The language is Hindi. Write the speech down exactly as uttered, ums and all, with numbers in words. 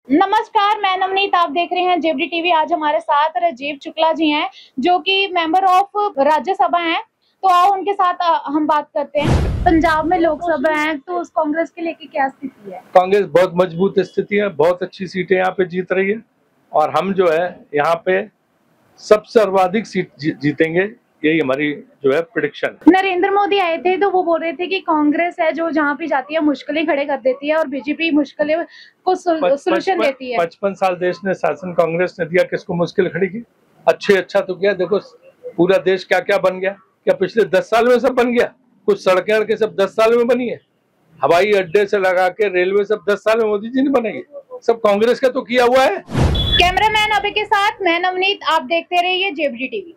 नमस्कार, मैं नवनीत, आप देख रहे हैं जेबडी टीवी। आज हमारे साथ राजीव शुक्ला जी हैं, जो कि मेंबर ऑफ राज्यसभा हैं। तो आओ उनके साथ हम बात करते हैं। पंजाब में लोकसभा है, तो उस कांग्रेस के लेके क्या स्थिति है? कांग्रेस बहुत मजबूत स्थिति है, बहुत अच्छी सीटें यहाँ पे जीत रही है और हम जो है यहाँ पे सबसे सर्वाधिक सीट जी, जीतेंगे, यही हमारी जो है प्रेडिक्शन। नरेंद्र मोदी आए थे तो वो बोल रहे थे कि कांग्रेस है जो जहाँ भी जाती है मुश्किलें खड़े कर देती है और बीजेपी मुश्किलें को सोल्यूशन देती है। पचपन साल देश ने शासन कांग्रेस ने दिया, किसको मुश्किल खड़ी की? अच्छे अच्छा तो क्या, देखो पूरा देश क्या क्या बन गया। क्या पिछले दस साल में सब बन गया? कुछ सड़कें अड़के सब दस साल में बनी है, हवाई अड्डे से लगा के रेलवे सब दस साल में मोदी जी ने बनाई, सब कांग्रेस का तो किया हुआ है। कैमरामैन अभय के साथ मैं नवनीत, आप देखते रहिए जेबडी टीवी।